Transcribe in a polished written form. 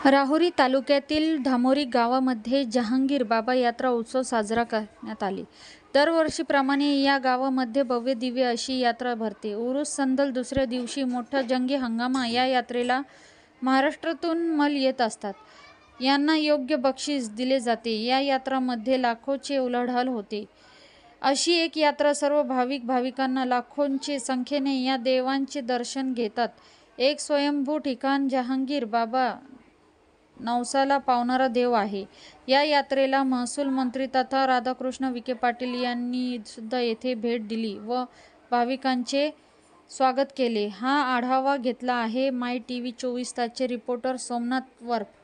राहुरी तालुक्यातील धामोरी गावामध्ये जहांगीर बाबा यात्रा उत्सव साजरा करण्यात आले। दरवर्षीप्रमाणे या गावामध्ये भव्य दिव्य अशी यात्रा भरते। उरूस संदल दुसऱ्या दिवशी मोठा जंगी हंगामा या यात्रेला महाराष्ट्रातून मल येत असतात। यांना योग्य बक्षीस दिले जाते। या यात्रामध्ये लाखोचे उलाढाल होते। अशी एक यात्रा सर्व भाविक भाविकांना लाखोंच्या संख्येने या देवांचे दर्शन घेतात। एक स्वयंभू ठिकाण जहांगीर बाबा नवसाला पावणारा देव आहे। या यात्रेला महसूल मंत्री तथा राधाकृष्ण विखे पाटील यांनी सुद्धा येथे भेट दिली व भाविकांचे स्वागत केले। हा आढावा घेतला आहे माय टीव्ही 24 तासचे रिपोर्टर सोमनाथ वर्क।